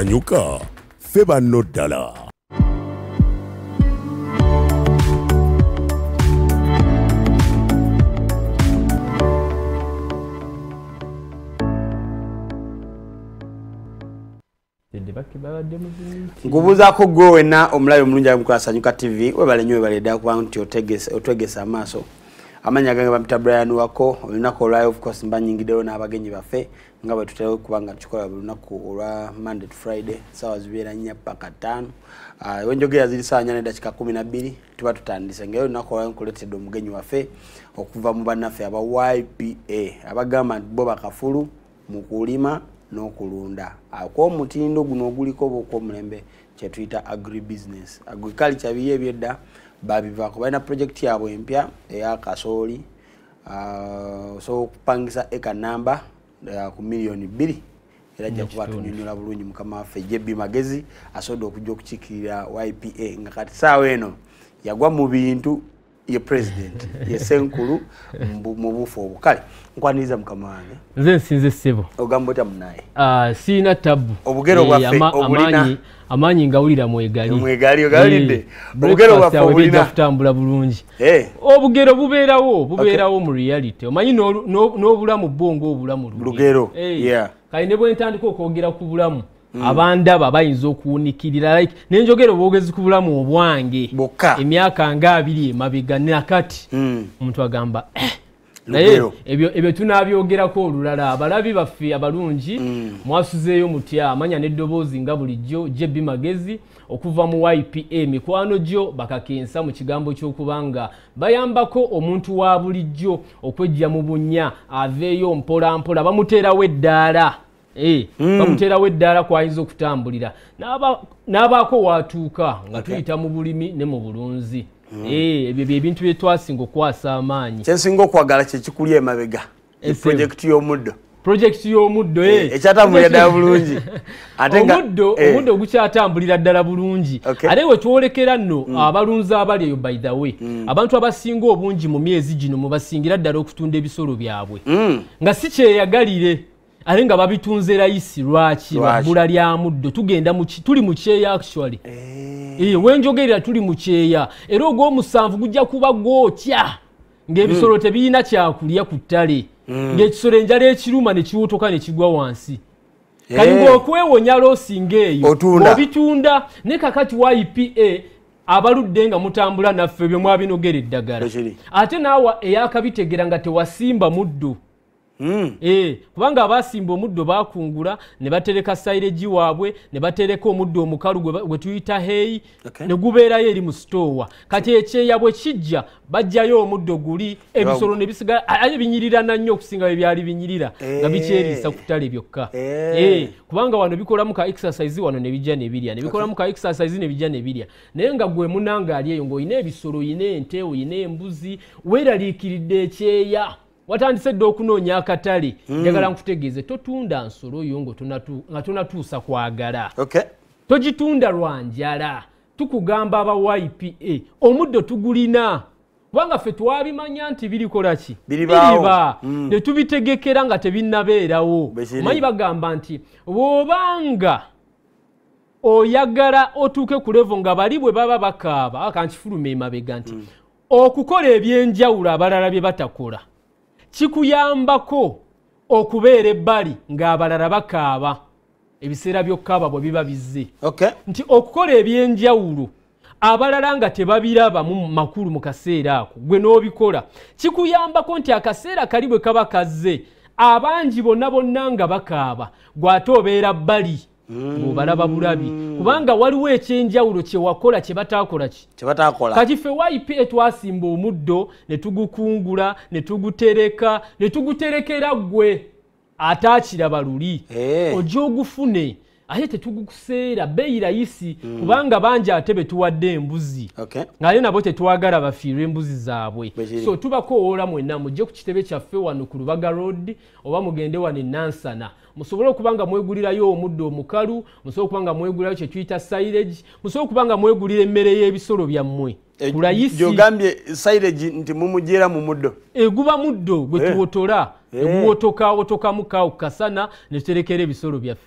sanyuka feba no ddala. Ngubuzaako gwe wena omulayo omulungi ali Sanyuka TV webale nnyo webale ddala kuba nti otwegesa amaaso. Amanya gange bamita Brian Wako olunaku olwayo of course mbanyingidewo n'abagenyi baffe nga bwe tutera okubanga tukola buli lunaku olwa Monday to Friday sawa zibeera 4 paka 5. Wenjogera ziri saa 4 dakika 12 tuba tutandise ngero olunaku olwayo nkuletedde omugenyi waffe okuva mu bannaffe aba YPA abagamba nti bo bakafulu mu kulima n'okulunda akw'omutindo guno oguliko bw'okw'omulembe kye tuyita agribusiness agriculture biye ebyedda babivaako balina project yaabwe empya eya kasooli so okupangisa eka namba ku miliyoni 2 era ajja kuba tunyonyola bulungi mukama waffe JB Magezi asobodde okujja okukiikirira YPA nga kati saawa eno yagwa mu bintu ye president ye senkulu mu bufu obukale nkwaniriza mukama wange nze nsinze ssebo ogamba otya munaye siina tabu obugero bwaffe obulina amanyi ngawulira mwegali ogawulidde obugero bwaffe obulina kutambula bulungi obugero bubeerawo mu reality omanyi n'obulamu bwongo obulamu lugero kale ne bwe ntandika okwogera ku bulamu abandaba bayinza okuwunikirira like nenjogera obwogezi ku bulamu obwange emyaka nga 2 emabega nakati omuntu agamba naye ebyo tunabyogerako olulala abalabi baffe abalungi mwasuzeeyo mutya amanya n'eddoboozi nga bulijjo JB Magezi okuva mu YPA mikwano gyo bakakensa mu kigambo ky'okubanga bayambako omuntu wa bulijjo okwejja mu bunnya aveeyo mpola mpola bamuteerawo eddaala bamuterawo eddaala kwayinza okutambulira n'abaako watuuka nga tuyita mu bulimi ne mu bulunzi ebyo byebintu bye twasinga okwasa amaanyi kyensinga okwagala kyekikuli emabega projekiti y'omuddo ekyatambulira ddala bulungi omuddo ogukyatambulira ddala bulungi ate we twolekera nno abalunzi abali eyo by the way abantu abasinga obungi mu myezi gino mubasingira ddala okutunda ebisolo byabwe nga si kyeyagalire ate nga babitunze layisi lwaki wabbula lya muddo tugenda tuli mu kyeya actually wenjogerera tuli mu kyeya era ogw'omusanvu gujja kuba gwotya ng'ebisolo tebirina kyakulya ku ttale ng'ekisolo enjala ekiruma ne kiwotoka ne kigwa wansi kali ng'okwewonya loosinga eyo obitunda ne kakati YPA abaludde nga mutambula naffe bye mwabinogera eddagala ate naawe eyakabitegera nga tewasimba muddo kubanga abasimba omuddo bakungula ne batereka silage waabwe ne batereka omuddo omukalu gwe tuyita hay ne gubeerayo eri mu stowa kati ekyeya bwe kijja bajjayo omuddo guli ebisolo ne bisigala aye binyirira nnyo okusinga bye byali binyirira nga bikyeriisa ku ttale byokka kubanga wano bikolamu ka exercise wano ne bijja ne birya ne bikolamu ka exercise ne bijja ne birya naye nga gwe munanga ali eyo ng'olina ebisolo oyina ente oyina embuzi weeraliikiridde ekyeya watandise dde okunoonya akatale njagala nkutegeeze totunda nsolo yo nga tonatuusa kwagala togitunda lwa njala tukugamba aba YPA omuddo tugulina kubanga ffe twabimanya nti birikola ki biriba ne tubitegekera nga tebinnabeerawo omanyi bagamba nti bw'obanga oyagala otuuke ku levo nga bali bwe baba bakaaba akankifuluma emabega nti okukola ebyenjawulo abalala bye batakola kikuyambako okubeera ebbali ng'abalala bakaaba ebiseera by'okkaaba bwe biba bizze nti okukola ebyenjawulo abalala nga tebabiraba mu makulu mu kaseera ako gwe n'obikola kikuyambako nti akaseera kali bwe kaba kazze abangi bonna nga bakaaba gw'ate obeera bbali ng'obalaba bulabi kubanga waliwo ekyenjawulo kye wakola kye bataakola kati ffe YPA twasimba omuddo ne tugukungula ne tugutereka ne tuguterekera ggwe ataakiraba luli ojja ogufune ate tetugukuseera bbeeyi layisi kubanga bangi ate betuwadde embuzi ng'ate nabo tetwagala bafiirwe embuzi zaabwe so tubakowoola mwenna mujje ku kitebe kyaffe wano ku Lubaga Road oba mugende wano e Nansana musobole okuba nga mwegulirayo omuddo omukalu musobole okuba nga mwegulirayo kye tuyita silage musobole okuba nga mwegulira emmere y'ebisolo byammwe kulayisi gyogambye silage nti mumugyera mu muddo eguba muddo gwe tuwotola eguwotokawotokamu kawo kasana ne tuterekera ebisolo byaffe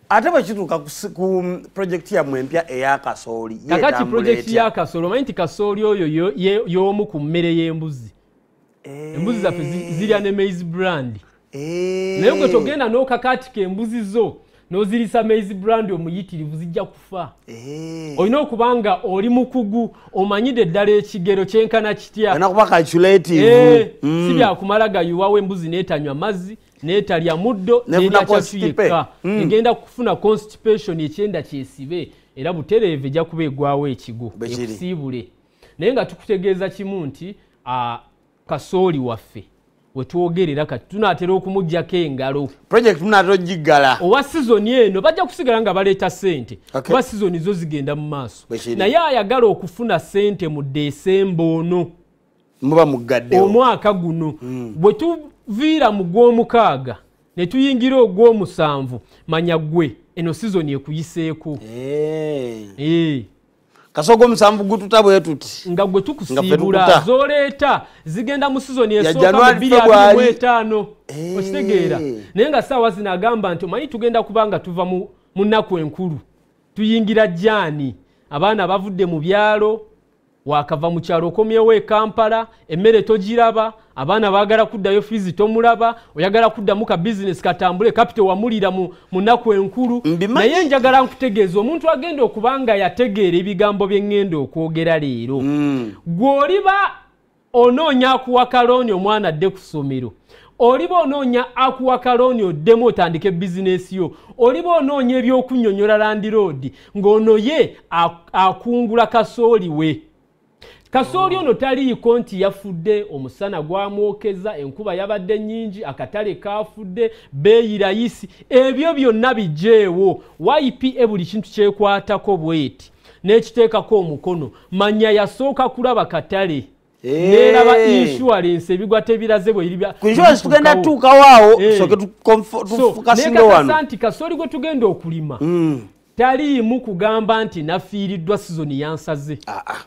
ate bwekituuka ku project yammwe empya eya kasooli kakati project ya kasooli omanyi nti kasooli oyo y'omu ku mmere y'embuzi embuzi zaffe zirya ne maize brand naye gwe togenda n'okakatika embuzi zo n'ozirisa maize brand omuyitirivu zijja kufa olina okubanga oli mukugu omanyide ddala ekigero kyenkana kitya si byakumala gayuwawo embuzi n'etanywa mazzi n'etalya muddo n'erya kyatu yekka egenda kufuna constipation ekyenda kyesibe era butereeve ejja kuba egwawo ekigo ekusiibule naye nga tukutegeeza kimu nti kasooli waffe wetwogerera kati tunaatera okumugjako engalo project munaatera ogiggala owa sizoni eno bajja kusigala nga baleeta ssente kuba sizoni zo zigenda mu maaso naye ayagala okufuna ssente mu Desemba ono muba muggaddewo omwaka guno bwe tuviira mu gw'omukaaga ne tuyingira ogw'omusanvu manya gwe eno sizoni ekuyiseeko kasogo musanvu gututabwe tuti nga gwe tukusiibula zoleeta zigenda mu sizoni esooka mu 2025 okitegeera naye nga ssaawa zino agamba nti omanyi tugenda kubanga tuva mu nnaku enkulu tuyingira Jaani abaana bavudde mu byalo wakava mu kyalo okomyewo e Kampala emmere togiraba abaana baagala kuddayo fizi tomulaba oyagala kuddamu ka bizinesi katambule kapito wamulira mu nnaku enkulu naye njagala nkutegeeza omuntu agenda okubanga yategeera ebigambo bye ŋŋenda okwogera leero gw'oliba onoonya akuwa kalooni omwana adde ku ssomero oliba onoonya akuwa kalooni oddemu otandike bizinesi yo oliba onoonya ebyokunnyonnyola landiroodi ng'ono ye akungula kasooli we kasooli ono taliiko nti yafudde omusana gwamwokeza enkuba yabadde nnyingi akatale kafudde beeyi rayisi ebyo byonna bijeewo YPA buli kintu kyekwatako bweti n'ekiteekako omukono manya yasooka kulaba katale neeraba insurance ebigwa tebiraze bwe ku insurance tugenda tuukawaawo soke tufukasinga wano naye nti kasooli gwe tugenda okulima taliimu kugamba nti nafiiriddwa sizoni yansaze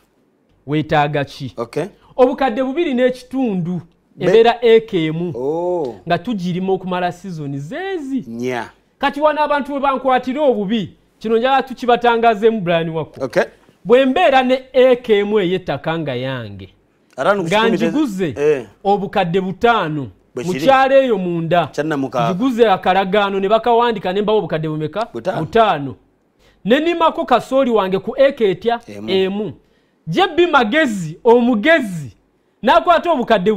weetaaga ki obukadde 2 n'ekitundu ebeera eka emu nga tugirima okumala sizoni zeezi kati wano abantu we bankwatira obubi kino njala tukibatangazeemu Brian Wako bwe mbeera ne eka emu ey'ettaka nga yange nga njiguze obukadde 5 mukyalo eyo munda njiguze akalagaano ne bakawandika ne mbawo obukadde bumeka 5 ne nimako kasooli wange ku eka etya emu Jebbi magezi omugezi nakwata obukadde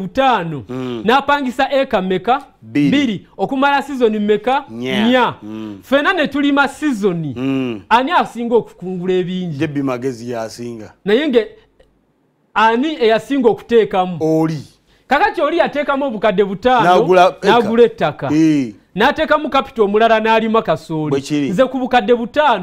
5 napangisa eka meka 2 okumala sizoni meka 4 fena ne tulima sizoni ani asinga okukungula ebingi Jebbi magezi yasinga naye nge ani eyasinga okuteekamu oli kakati oli yateekamu obukadde 5 n'agula ettaka n'ateekamu kapito omulala n'alima kasooli nze ku bukadde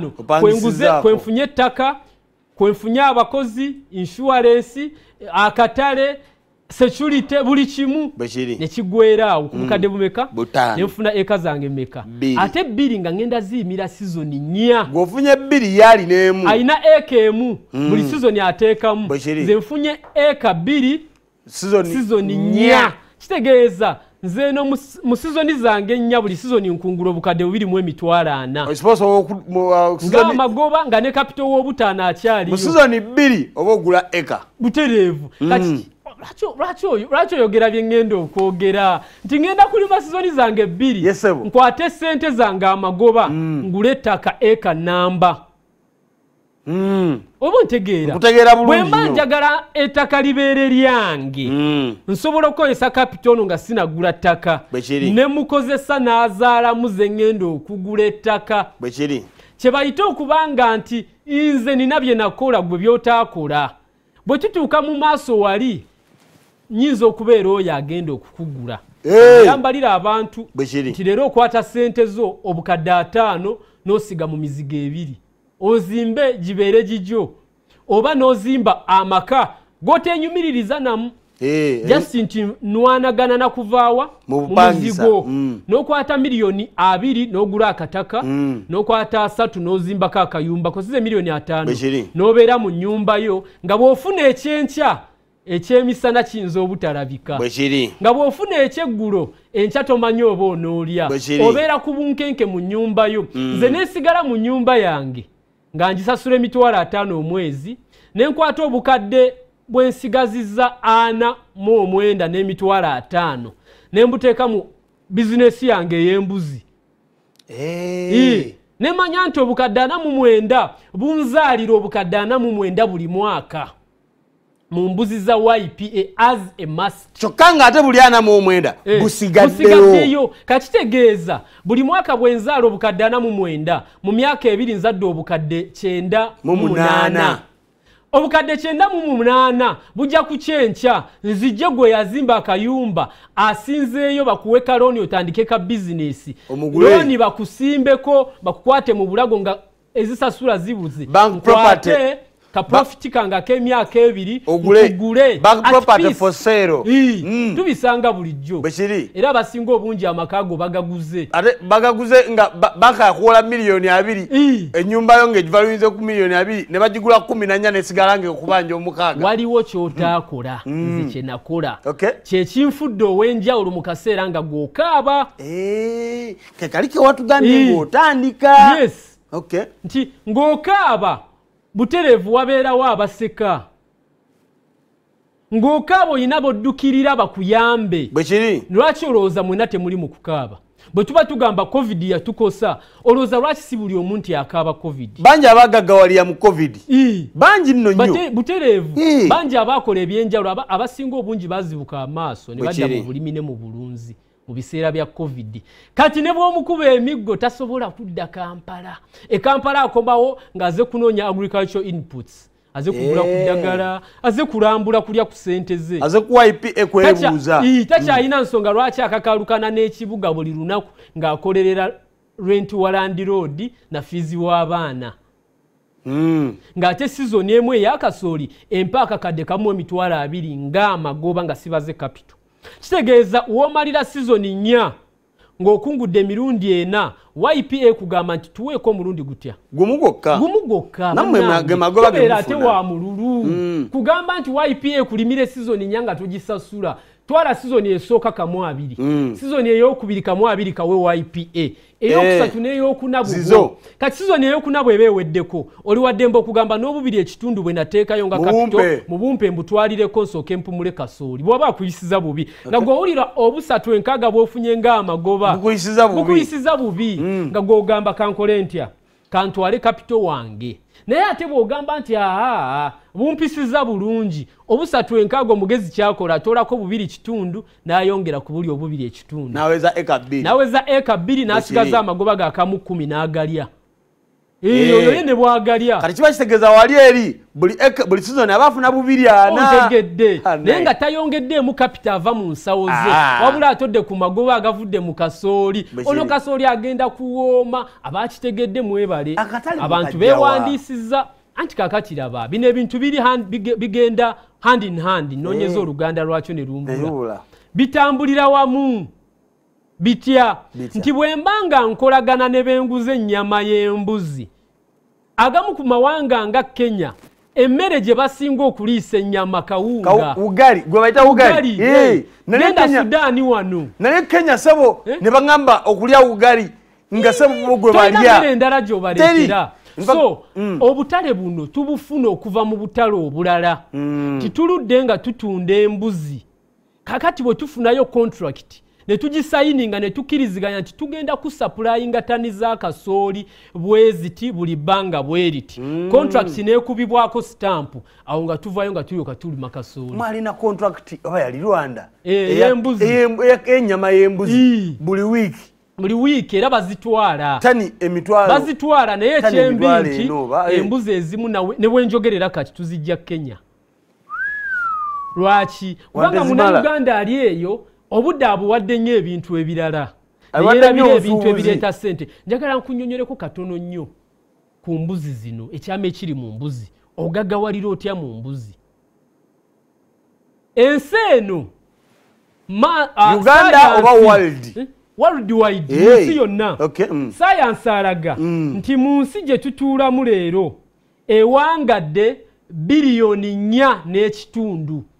5 kwenfunye ettaka kwenfunye abakozi insurance akatale security buli kimu nekigwera okubukadde bumeka nenfuna eka zange meka ate 2 nga ngenda ziimira sizoni 4 gofunye 2 yali nemu aina eka emu buli sizoni ateekamu nze nfunye eka 2 sizoni 4 kitegeeza nze no mu sizoni zange 4 buli sizoni nkungula obukadde 2.4 nga amagoba nga ne capital w'obutaana akyali mu sizoni 2 oba ogula eka butereevu kati lwaki oyogera bye ŋŋenda okwogera nti ŋŋenda kulima sizoni zange 2 nkwate ssente zange amagoba ngule ettaka eka namba oba ntegeera bwe mba njagala ettaka libeere lyange nsobola okukozesa kapito ono nga sinagula ttaka ne mukozesa n'azaalamu ze ŋŋenda okugula ettaka kye bayita okubanga nti nze nina bye nakola gwe by'otaakola bwe tutuuka mu maaso wali nyinza okubeera oyo agenda okukugula yambalira abantu nti leero okwata ssente zo obukadde 5 n'osiga mu mizigo 2 ozimbe gibeere gijjo oba n'ozimba amaka gotenyumiririza namu just nti nwanagana nakuvaawa mu muzigo n'okwata miliyoni 2 n'ogula akataka n'okwata 3 n'ozimbako akayumba kosize miliyoni 5 n'obeera mu nnyumba yo nga bw'ofuna ekyenkya ekyemisana kiyinza obutalabika bwekiri nga bw'ofuna ekyeggulo enkya tomanyi oba onoolya obeera ku bunkenke mu nnyumba yo nze neesigala mu nnyumba yange nga ngisasula $50 omwezi ne nkwata obukadde bwensigazizza 49 n'emitwalo 5 ne mbuteeka mu bizinesi yange ey'embuzi ne manya nti obukadde 49 bunzaalira obukadde 49 buli mwaka mu mbuzi za YPA as a must. Kyokka nga ate buli 49 busigaddeyo. Kakitegeeza buli mwaka bwenzaala obukadde 49 mu myaka 2 nzadde obukadde 98. Obukadde 98 bujja kucyencha nzijje gwe yazimba akayumba asinzeeyo bakuwe kaloni otandike ka business. Loni bakusimbeko bakukwate mu bulago nga ezisasula zibuze. Bank property. Ka profit kanga k'emyaka 2 ogule bank property for sale tubisanga bulijjo era basinga obungi amakago bagaguze ate bagaguze nga banka yakuwola $2 ennyumba yo ng'egivaluize ku $2 ne bagigula 14 nesigala ng'ekubanja omukaaga waliwo kyotaakola nze kye nakola kyekinfudde ow'enjawulo mu kaseera nga gw'okaaba kekali ke watugambye ng'otandika nti ng'okaaba buterevu wabeerawo abaseka ng'okaaba oyina boddukirira bakuyambe bwekiri lwaki olowooza mwena temuli mu kukaaba bwe tuba tugamba covid yatukosa olowooza lwaki si buli omuntu yakaaba covid bangi abagaggawalira mu covid bangi nno nnyo buterevu bangi abaakola ebyenjawulo abasinga obungi bazibuka amaaso ne badda mu bulimi ne mu bulunzi mu biseera bya covid kati ne bw'omukuba emiggo tasobola kudda Kampala Kampala akomawo ng'aze kunoonya agricultural inputs aze kugula ku ddagala aze kulambula kulya ku ssente ze aze ku YPA kwebuuza takyalina nsonga lwaki akakalukana n'ekibuga buli lunaku ng'akolerera rent walandi road na fizi w'abaana ng'ate sizoni emu ey'akasooli empaaka kadde kamu $20 ng'amagoba nga sibaze capital kitegeeza w'omalira sizoni 4 ng'okungudde emirundi 4 YPA kugamba nti tuweeko omulundi gutya gumu gwokka nammwe magoba gemubeera ate wa mululu kugamba nti YPA kulimire sizoni 4 nga togisasula twala sizoni esooka kamu 2 sizoni ey'okubiri kamu 2 kawe YPA eyokusatu n'eyokuna bwo kati sizoni eyokuna bw'eba eweddeko oli waddemba okugamba n'obubiri ekitundu bwe nateekayo nga kapito mu bumpe mbutwalireko nsooke mpumule kasooli bw'aba akuyisiza bubi nga gw'owulira obusatu enkaaga bw'ofunye ng'amagoba bukuyisiza bubi nga gw'ogamba kankole ntya kantwale kapito wange naye ate bw'ogamba nti bumpisiza bulungi obusatu enkaaga omugezi kyakola atoolako 2 kitundu n'ayongera ku buli 2 ekitundu naweza eka 2 n'asigaza amagoba ga kamu 10 n'agalya oyo ye ne bwagalya kati kiba kitegeeza wali eri buli sizoni abaafuna 2 otegedde naye nga tayongeddeemu kapita ava mu nsawo ze wabula atodde ku magoba agavudde mu kasooli ono kasooli agenda kuwooma abaakitegedde mwebale abantu beewandiisizza anti kakati raba bino ebintu bigenda hand in hand noonyeza oluganda lwakyo ne lumbula bitambulira wamu bitya nti bwe mbanga nkolagana ne benguze ennyama y'embuzi agamu ku mawanga nga Kenya emmere gye basinga okuliisa ennyama kawunga ugali gwe bayita ugali nenda Sudaani wano naye Kenya sebo ne bangamba okulya ugali nga sebo gwe balya endala gy'obaleetera so obutale buno tubufuna okuva mu butale obulala tituludde nga tutunda embuzi kakati bwe tufunayo contract ne tugisayininga ne tukkiriziganya nti tugenda kusaplayinga tani za kasooli bweziti buli bbanga bweriti contract neekubibwako stamp awo nga tuvayo nga tulyoka tulima kasooli mwalina contract oba yali Rwanda ennyama y'embuzi buli wiiki era bazitwala tani emitwalo bazitwala naye ekyembi nti embuzi ezimu ne bwenjogerera kati tuzijja Kenya lwaki kubanga Munnayuganda ali eyo obudde abuwadde nnyo ebintu ebirala yerabira ebintu ebireeta ssente njagala nkunyonyoleko katono nnyo ku mbuzi zino ekyama ekiri mu mbuzi ogaggawalira otya mu mbuzi ensi eno Uganda oba worldwide ensi yonna sayansi alaga nti mu nsi gye tutuulamu leero ewangadde $4.5 billion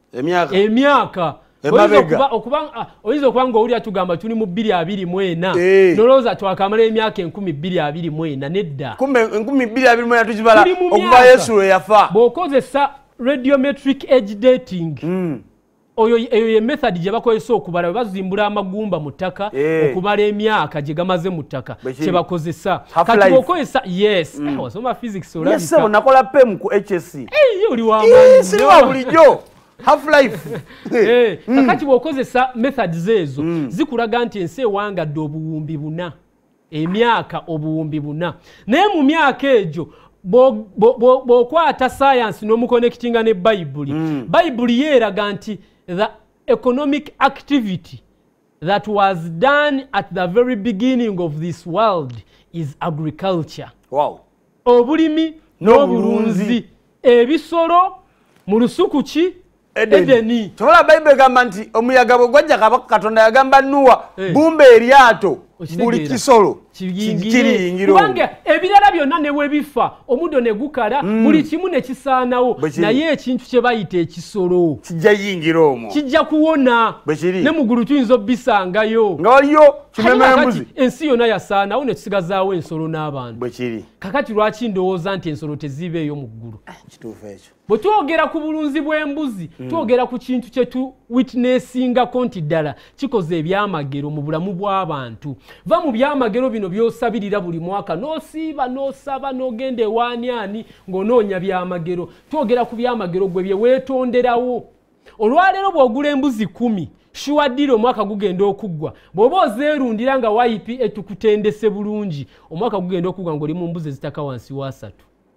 emyaka oyinza okuba ng'owulira tugamba tuli mu 2024 nolowooza twakamala emyaka 2024 nedda kumbe 2024 tukibala okuva Yesu lwe yafa bw'okozesa radiometric age dating eyo ye method gye bakozesa okubala bwe bazimbula amagumba mu ttaka okumala emyaka gye gamaze mu ttaka kye bakozesa kati bw'okozesa wasoma physics olabika nakola pem ku HSC oli w'amaanyi siriwa bulijjo half-life kakati bw'okozesa methods ezo zikulaga nti ensi ewangadde obuwumbi 4 emyaka obuwumbi 4 naye mu myaka egyo bw'okwata science n'omuconnectinga ne bayibuli yeeraga nti the economic activity that was done at the very beginning of this world is agriculture. Obulimi n'obulunzi ebisolo mu lusuku ki Edeni. Tola Bible gamba nti omuyaga bw'ogwajja Katonda yagamba Nuwa bumba eryato buli kisolo kiriyingiro. Kubanga ebirala byonna ne we bifa omuddo ne gukala buli kimu ne kisaanawo naye ekintu kye bayita ekisolo kijja yingiro omwo kijja kuwona ne mugulu tuyinza obisangayo nga waliyo kimeme embuzi ensi yonna yasaanawo ne tusigazaawo ensolo n'abantu bwekiri kakati lwaki ndowooza nti ensolo teziibeeyo mu ggulu kituufu ekyo bwe twogera ku bulunzi bw'embuzi twogera ku kintu kye tu witnessingako nti ddala kikoze ebyamagero mu bulamu bw'abantu va mu byamagero bino by'osabirira buli mwaka n'osiiba n'osaba n'ogenda ewaanyani ng'onoonya byamagero twogera ku byamagero gwe bye weetonderawo olwaleero bw'ogula embuzi 10 shuwaddira omwaka gugenda okuggwa bw'oba ozeerundira nga wayipi etukutendese bulungi omwaka gugenda okuggwa ng'oli mu mbuzi ezitaka wansi wa 3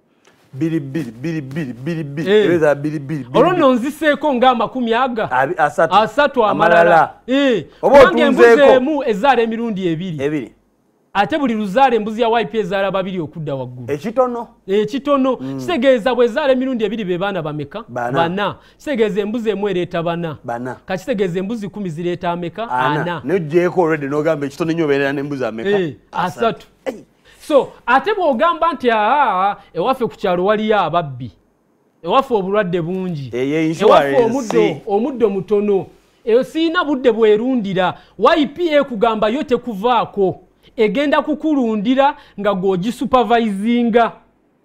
olwo nno nziseeko nga 30 amalala kubanga embuzi emu ezaala emirundi 2 ate buli luzaala embuzi ya YP ezaala 2 okudda waggulu ekitono kitegeeza bwezaala emirundi 2 be baana bameka 4 kitegeeza embuzi emu ereeta 4 kakitegeeza embuzi 10 zireeta ameka 4 nejjeeko already n'ogamba ekitono nnyo obeerera n'embuzi ameka 3 so ate bw'ogamba nti ewaffe ku kyalo waliyo ababbi ewaffe obulwadde bungi ewaffe omuddo mutono eyo siina budde bwerundira YPA kugamba yo tekuvaako egenda kukulundira nga gw'ogisupervisinga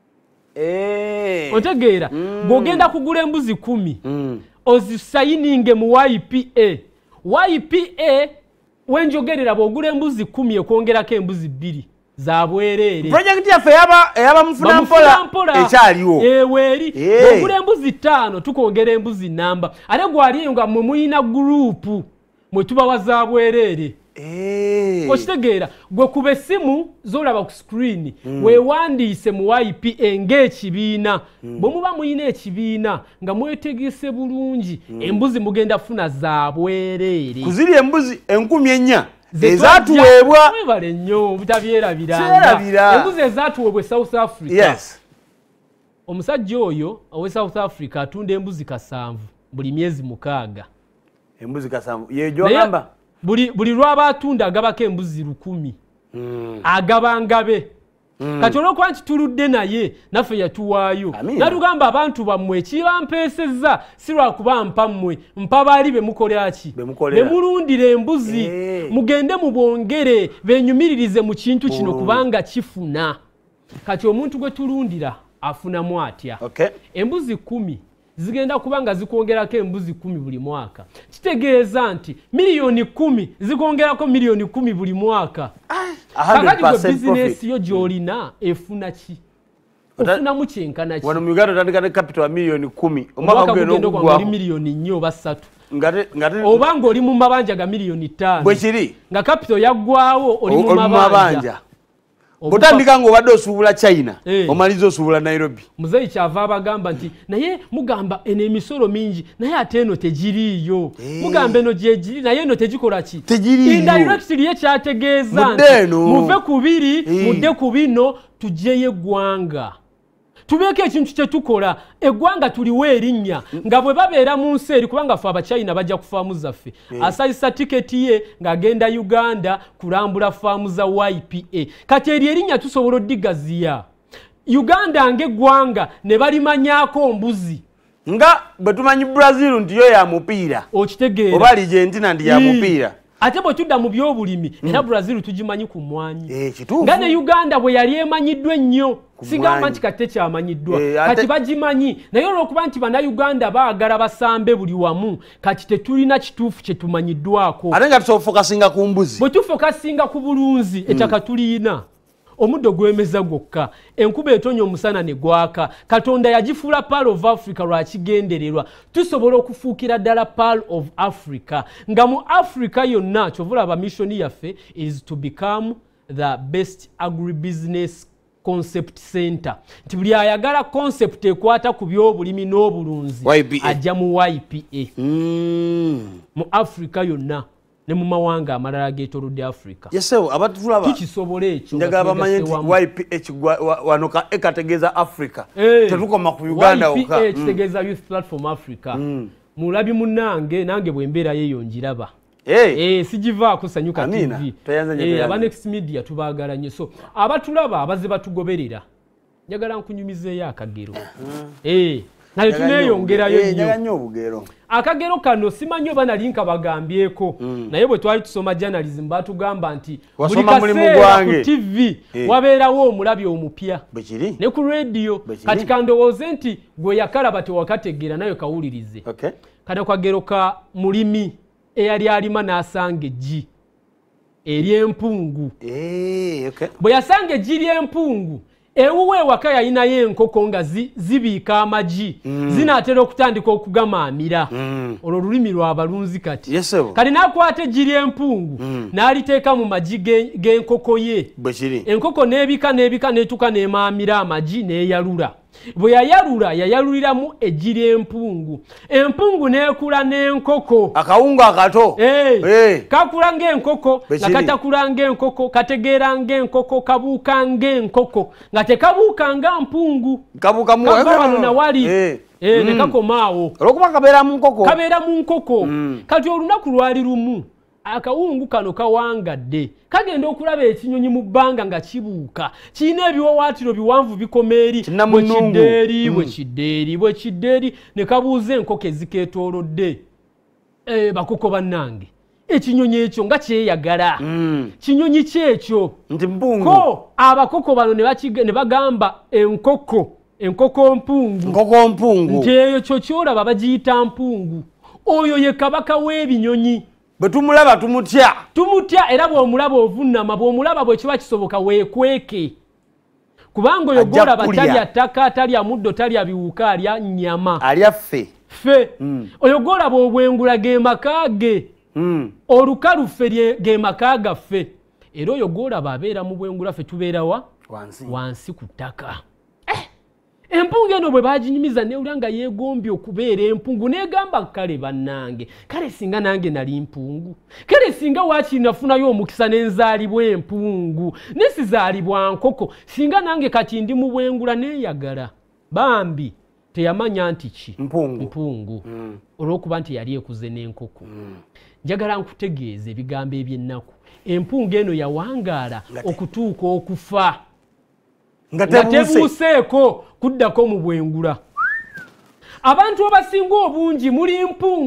otegeera bw'ogenda kugula embuzi 10 ozisayininge mu YPA wenjogerera bw'ogula embuzi 10 ekwongerako embuzi 2 za bwereere project yaffe eyaba mufuna mpola ekyaliwo eweeri ogula embuzi 5 tukongera embuzi namba ate gwaliyo nga mwe muyina gurupu mwe tubawa za bwereere okitegeera gwe kuba essimu z'olaba ku screen weewandiise mu YPA ng'ekibiina bwe muba muyina ekibiina nga mwetegese bulungi embuzi mugenda funa za bwereere kuziri embuzi 1000 ezatuweebwa webale nnyo butabyerabiranga embuzi ezatuweebwa South Africa omusajja oyo owe South Africa atunda embuzi 7 buli myezi 6 embuzi 7 yejogamba buli lwaba atunda agabako embuzi 1000 agabangabe kati olwokuba nti tuludde naye naffe yatuwaayo natugamba abantu bammwe ekibampeesezza si lwakuba mpa mmwe mpa baali bemukolaki bemulundira embuzi mugende mubongere benyumiririze mu kintu kino kubanga kifuna kati omuntu gwe tulundira afunamu atya embuzi 10 zigenda kubanga zikwongerako embuzi 10 buli mwaka kitegeeza nti miliyoni 10 zikwongerako miliyoni 10 buli mwaka kakati gwe bizinesi yo gy'olina efuna ki ofunamu kyenkana ki wano mu Uganda otandika ne capital ya miliyoni 10 omwaka gugenda okugwa miliyoni 4 oba 3 oba ng'oli mu mabanja ga miliyoni 5 bwe kiri nga capital yaggwawo oli mu mabanja otandika ng'obadde osuubula China omaliza osuubula Nairobi muzeeyi kyava abagamba nti naye mugamba eno emisolo mingi naye ate eno tegiriiyo mugamba eno gyegiri naye eno tegikola ki indirectly ye kyategeeza nti muve ku biri mudde ku bino tuggyeyo eggwanga tubeeko ekintu kye tukola eggwanga tuliwo erinnya nga bwe babeera mu nsi eri kubanga ffe abachina bajja ku faamu zaffe asayisa tiketi ye ng'agenda Uganda kulambula faamu za YPA kati eri erinnya tusobola oddigaziya Uganda ng'eggwanga ne balimanyaako mbuzi nga betumanyi Brazil ndiyo ya mupiira okitegeera oba Argentina ndi ya mupiira ate bwe tudda mu byobulimi era Brazil tugimanyi ku mmwanyi kituufu nga ne Uganda bwe yali emanyiddwa ennyo sigamba nti kate kyamanyiddwa kati bagimanyi naye olw'okuba nti bannayuganda baagala basambe buli wamu kati tetulina kituufu kye tumanyiddwako ate nga tusofokasinga ku mbuzi bwe tufokasinga ku bulunzi ettaka tulina omuddo gwemeza gwokka enkuba etonya omusana ne gwaka Katonda yagifuula Pearl of Africa lwakigendererwa tusobola okufuukira ddala Pearl of Africa nga mu Africa yonna kyovulaba missoni yaffe is to become the best agribusiness concept center nti buli ayagala concept ekwata ku byobulimi n'obulunzi ajja mu YPA mu Africa yonna ne mu mawanga amalala geetolodde Africa yesewo abatulaba tukisobola ekyo njagala bamanyi nti YPA wano kategeeza Africa tetukoma ku Uganda okka YPA kitegeeza Youth Platform Africa mulabi munnange nange bwe mbeera yeeyo njiraba sigivaako Sanyuka TV aba Next Media tubaagala nnyo so abatulaba abaze batugoberera njagala nkunyumizeeyo akagero naye tuneeyongerayo nnyo akagero kano simanyi oba nali nkabagambyeko naye bwe twali tusoma journalism batugamba nti buli kaseera ku TV wabeerawo omulabi omupya ne ku radio kati kandowooze nti gwe yakalaba tewakategeera naye kawulirize kano kagero ka mulimi eyali alima n'asanga eggi ery'empungu bwe yasanga eggi ly'empungu ewuwe waka yalinayo enkoko nga zibiika amagi zinaatera okutandika okugamaamira olwo olulimi lw'abalunzi kati kati n'akwata eggi ly'empungu n'aliteeka mu magi g'enkoko ye enkoko n'ebika n'etuka n'emaamira amagi n'eyalula bwe yayaluliramu eggi ly'empungu empungu n'ekula n'enkoko akawungu akato kakula ng'enkoko nga katakula ng'enkoko kategeera ng'enkoko kabuuka ng'enkoko nga tekabuuka nga mpungu kava wano nawali ne kakomaawo olwokuba kabeera mu nkoko kati olunaku lwali lumu akawungu kano kawangadde kagenda okulaba ekinyonyi mu bbanga nga kibuuka kirina ebiwawaatiro biwanvu bikoma eri bwe kiddeeri ne kabuuza enkoko ezikeetoolodde bakoko bannange ekinyonyi ekyo nga kyeyagala kinyonyi kyekyo ko abakoko bano ne bagamba enkoko mpungu nti eyo kyo kyolaba bagiyita mpungu oyo ye kabaka w'ebinyonyi bwe tumulaba tumutya era bw'omulaba ovunnama bw'omulaba bwe kiba kisoboka weekweke kubanga oyo gw'olaba talya ttaka talya muddo talya biwuka alya nnyama alya ffe oyo gw'olaba obwengula ge maka ge olukalu ffe ge maka gaffe era oyo gw'olaba abeera mu bwengula ffe tubeerawa wansi ku ttaka empungu eno bwe baginyumiza newulira nga yeegombye okubeera empungu negamba kale bannange kale singa nange nali mpungu kale singa waakiri nafunayo omukisa n'enzaalibwa empungu nesizaalibwa nkoko singa nange kati ndi mu bwengula neeyagala bambi teyamanya nti ki mpungu olw'okuba nti yali ekuze n'enkoko njagala nkutegeeza ebigambo eby'ennaku empungu eno yawangaala okutuuka okufa nga tebuuseeko kuddako mu bwengula abantu abasinga obungi muli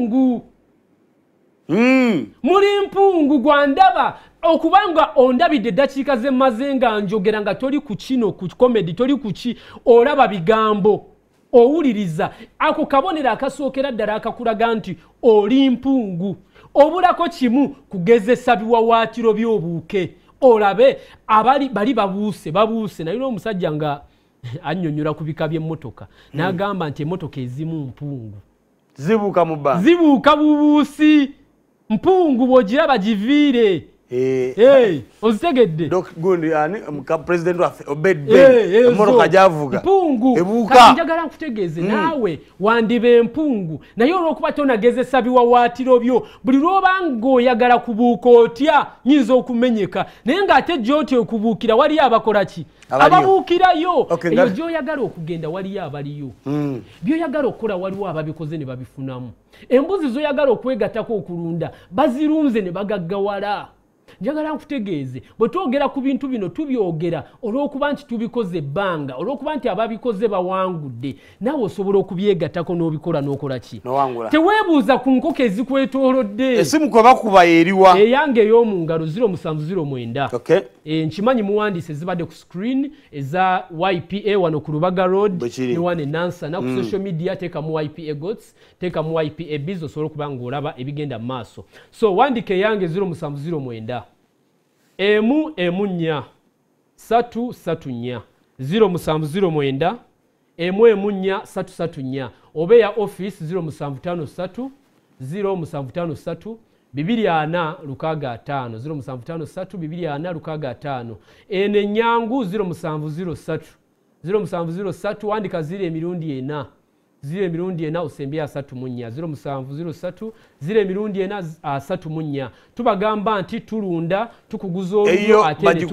mpungu gwandaba okubanga ondabidde eddakiika ze mmaze nga njogera nga toli ku kino ku komedi toli ku ki olaba bigambo owuliriza ako kabonero akasookera ddala akakulaga nti oli mpungu obulako kimu kugezesa biwawaatiro by'obuuke olabe bali babuuse naye omusajja nga annyonnyola ku bika by'emmotoka n'agamba nti emmotoka ezimu mpungu zibuuka bubuusi mpungu bw'ogiraba giviire ozitegedde president waffe obedde emmotoka gyavuga mpungu kati njagala nkutegeeze naawe wandiba empungu naye olw'okuba tonagezesa biwawaatiro byo buli lw'obanga oyagala kubuuka otya nyinza okumenyeka naye ng'ate gy'otya okubuukira waliyo abakola ki ababuukirayo eyo gy'oyagala okugenda waliyo abaliyo by'oyagala okukola waliwo ababikoze ne babifunamu embuzi z'oyagala okwegattako okulunda bazirunze ne bagaggawala njagala nkutegeeze bwe twogera ku bintu bino tubyogera olw'okuba nti tubikoze ebbanga olw'okuba nti ababikoze bawangudde naawe osobola okubyegattako n'obikola n'okola ki teweebuuza ku nkoko ezikwetoolodde esimu kwe bakuba eriwa eyange ey'omu ngalo 0709 nkimanyi muwandiise zibadde ku screen eza YPA wano ku Lubaga Road ne wane Nansa na ku social media teekamu YPA Goats teekamu YPA Biz osobola okuba ng'olaba ebigenda mu maaso so wandika eyange 0709 4 334 0709 4 334 oba ya office 0753 0753 24 65 0753 24 65 ene nyangu 0703 0703 wandika zile emirundi ena osembya 34 0703 zile emirundi ena 34 tubagamba nti tulunda tukuguza olulyo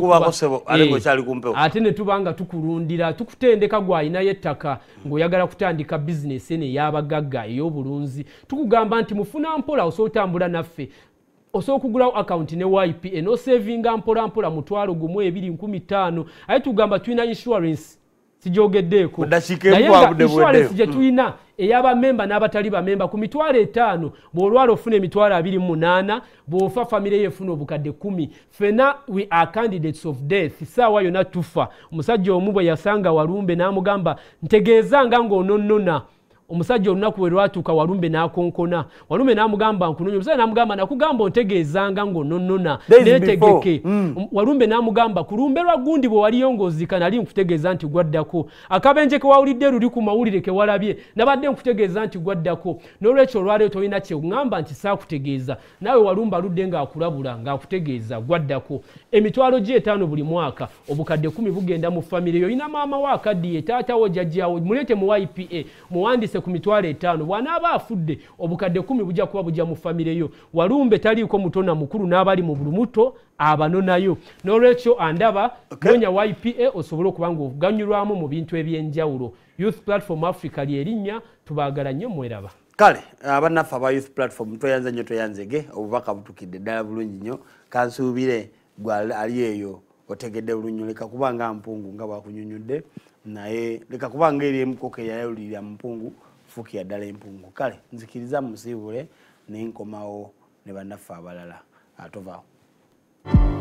ate ne tubanga tukulundira tukutendeka gwayina yettaka ng'oyagala kutandika bizinesi ene ey'abagagga ey'obulunzi tukugamba nti mufuna mpola osootambula naffe osobola okugulawo akawunti ne YPA n'osevinga mpola mutwalo gumu 215 aye tugamba tulina insurance sijogeddeeko insurance gye tulina ey'abamemba n'abatali bamemba ku mitwalo 5 bw'olwala ofuna emitwalo 28 bw'ofa famire yefuna obukadde 10 fena we are candidates of death saawa yonna tufa omusajja omu bwe yasanga Walumbe n'amugamba ntegeezanga ng'ononnona omusajja olunaku bwe lwatuuka Walumbe n'akonkona Walumbe n'amugamba nkunonya omusajja n'amugamba nakugamba ontegeezanga ng'ononnona neetegeke Walumbe n'amugamba ku lumbe lwa gundi bwe waliyo ng'ozika nali nkutegeeza nti gwaddako akabenje ke wawulidde luli ku mawulire ke walabye nabadde nkutegeeza nti gwaddako n'olwekyo olwaleero tolina kye ŋŋamba nti saakutegeeza naawe Walumbe aludde ng'akulabula ng'akutegeeza gwaddako emitwalo gye 5 buli mwaka obukadde 10 bugenda mu famire yoyina maama wa akaddiye taatawo jjajjaawo muleete mu YPA muwandise ku mitwalo 5 bw'anaaba afudde obukadde 10 bujja kuba bujja mu famire yo Walumbe taliiko mutona mukulu n'abali mu bulumuto abanonayo n'olwekyo andaba nonya YPA osobola okuba ng'oganyulwamu mu bintu eby'enjawulo Youth Platform Africa lyerinnya tubaagala nnyo mweraba kale abannaffe aba Youth Platform tweyanze nnyo tweyanzege obubaka butukidde ddala bulungi nnyo kansuubire gwe ali eyo otegedde bulungi leka kubanga mpungu nga bwakunyunyudde naye leka kubanga eri emukoko eyayawulirira mpungu fuukira ddala empungu kale nzikiriza musiibule nenkomawo ne bannaffe abalala atovaawo